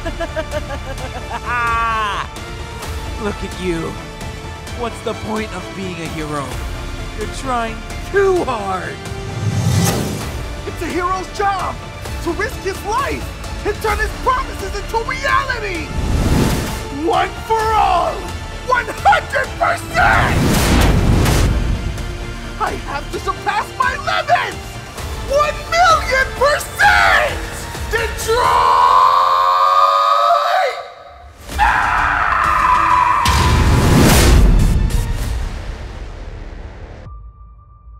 Look at you. What's the point of being a hero? You're trying too hard. It's a hero's job to risk his life and turn his promises into reality. One for all, 100%! I have to surpass my limits! 1,000,000%!